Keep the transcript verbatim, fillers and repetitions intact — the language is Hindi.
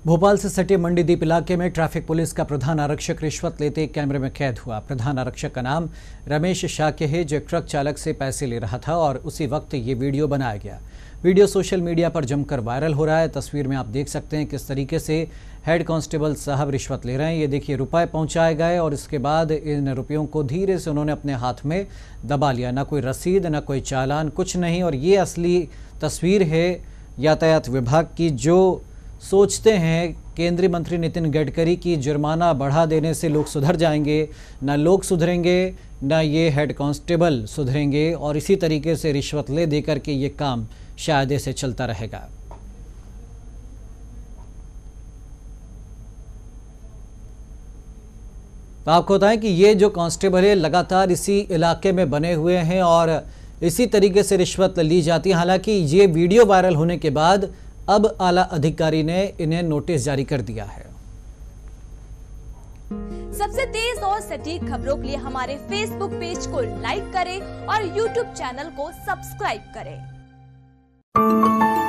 भोपाल से सटे मंडीदीप इलाके में ट्रैफिक पुलिस का प्रधान आरक्षक रिश्वत लेते कैमरे में कैद हुआ। प्रधान आरक्षक का नाम रमेश शाक्य है, जो ट्रक चालक से पैसे ले रहा था और उसी वक्त ये वीडियो बनाया गया। वीडियो सोशल मीडिया पर जमकर वायरल हो रहा है। तस्वीर में आप देख सकते हैं किस तरीके से हेड कांस्टेबल साहब रिश्वत ले रहे हैं। ये देखिए, रुपए पहुंचाए गए और इसके बाद इन रुपयों को धीरे से उन्होंने अपने हाथ में दबा लिया। ना कोई रसीद, ना कोई चालान, कुछ नहीं। और ये असली तस्वीर है यातायात विभाग की, जो सोचते हैं केंद्रीय मंत्री नितिन गडकरी की जुर्माना बढ़ा देने से लोग सुधर जाएंगे। ना लोग सुधरेंगे, ना ये हेड कांस्टेबल सुधरेंगे और इसी तरीके से रिश्वत ले देकर के ये काम शायद ऐसे चलता रहेगा। तो आपको बताएं कि ये जो कांस्टेबल है लगातार इसी इलाके में बने हुए हैं और इसी तरीके से रिश्वत ली जाती है। हालांकि ये वीडियो वायरल होने के बाद अब आला अधिकारी ने इन्हें नोटिस जारी कर दिया है। सबसे तेज और सटीक खबरों के लिए हमारे फेसबुक पेज को लाइक करें और यूट्यूब चैनल को सब्सक्राइब करें।